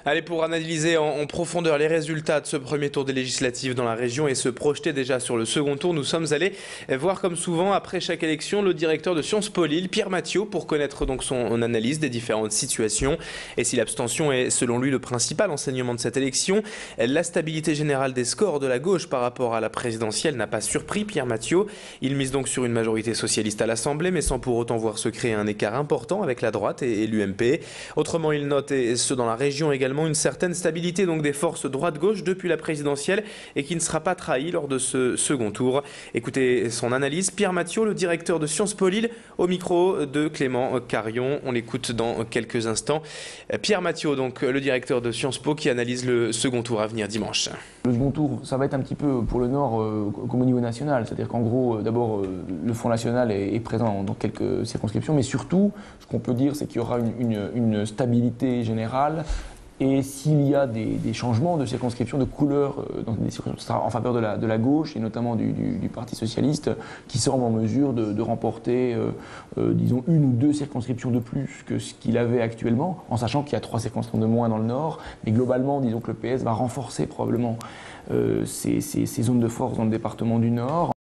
Allez, pour analyser en profondeur les résultats de ce premier tour des législatives dans la région et se projeter déjà sur le second tour, nous sommes allés voir comme souvent après chaque élection le directeur de Sciences Po Lille, Pierre Mathiot, pour connaître donc son analyse des différentes situations. Et si l'abstention est selon lui le principal enseignement de cette élection, la stabilité générale des scores de la gauche par rapport à la présidentielle n'a pas surpris Pierre Mathiot. Il mise donc sur une majorité socialiste à l'Assemblée, mais sans pour autant voir se créer un écart important avec la droite et l'UMP. Autrement, il note, et ce dans la région également, une certaine stabilité donc des forces droite-gauche depuis la présidentielle et qui ne sera pas trahie lors de ce second tour. Écoutez son analyse, Pierre Mathiot, le directeur de Sciences Po Lille, au micro de Clément Carion. On l'écoute dans quelques instants. Pierre Mathiot, donc le directeur de Sciences Po, qui analyse le second tour à venir dimanche. Le second tour, ça va être un petit peu pour le Nord comme au niveau national, c'est-à-dire qu'en gros, d'abord, le Front National est présent dans quelques circonscriptions, mais surtout, ce qu'on peut dire, c'est qu'il y aura une stabilité générale. Et s'il y a des changements de circonscription, de couleur, dans des circonscriptions, ce sera en faveur de la gauche et notamment du Parti socialiste, qui semble en mesure de remporter, disons, une ou deux circonscriptions de plus que ce qu'il avait actuellement, en sachant qu'il y a 3 circonscriptions de moins dans le Nord. Mais globalement, disons que le PS va renforcer probablement ses zones de force dans le département du Nord.